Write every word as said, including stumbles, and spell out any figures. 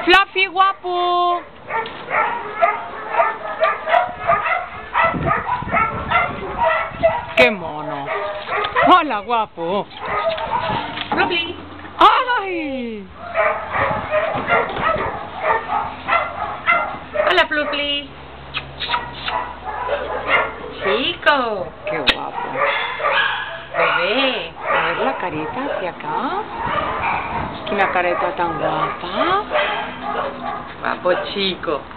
Fluffy, guapo. Qué mono. Hola, guapo. Fluffy. ¡Ay! Hola, Fluffy. Chico. Qué guapo. Bebé. A ver la carita hacia acá. Qué una careta tan guapa. Guapo chico.